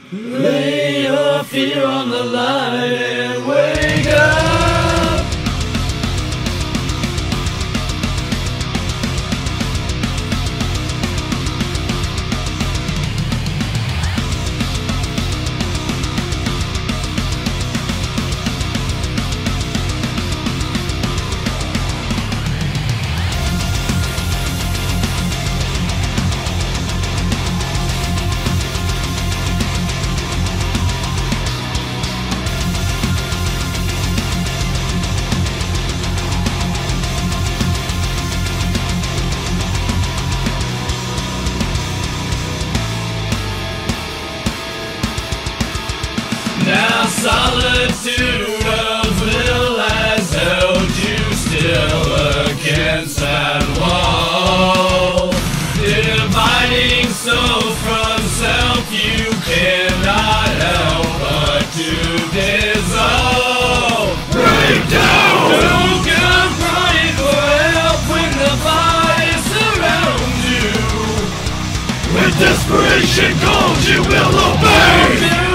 Lay your fear on the line and wake up. Now solitude of will has held you still against that wall, dividing soul from self. You cannot help but to dissolve. Break down. Who can cry for help when the fire surrounds you? When desperation calls, you will obey.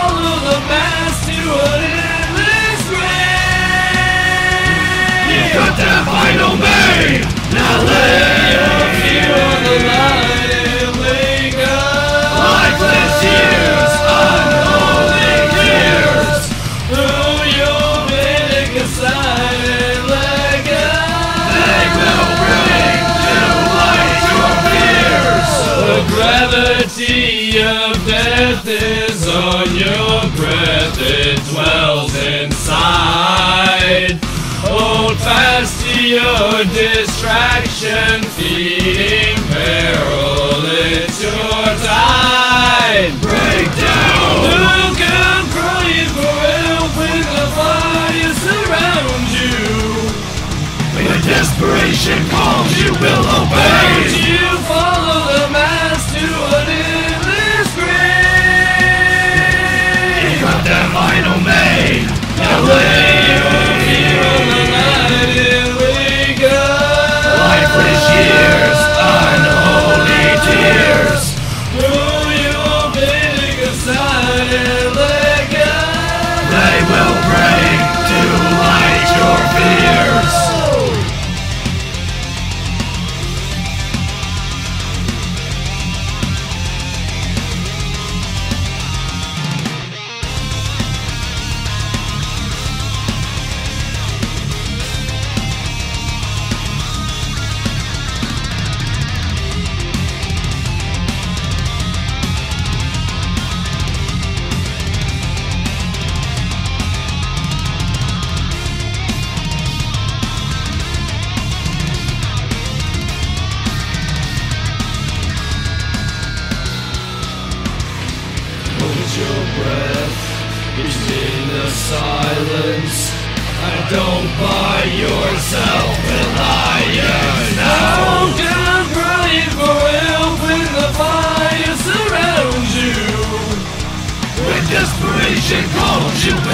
Got that final main. Now lay your fear on the line and wake up. Lifeless years, unholy tears. Throw your medic aside and let go. They will bring to light your fears. The gravity of death is on your breath. It dwells inside. Hold fast to your distraction, feeding peril, it's your tide. Break down! Who can cry for help when the fire surrounds you? When desperation calls, you will obey. Don't you follow the mass to an endless grave? You got that final main. Now lay your fear on the line and wake up. Lifeless years, unholy tears. Throw your medic aside and let go. They will bring to light your fears. Your breath is in the silence, and don't buy yourself reliance. Now can pray for help when the fire surrounds you. When desperation calls, you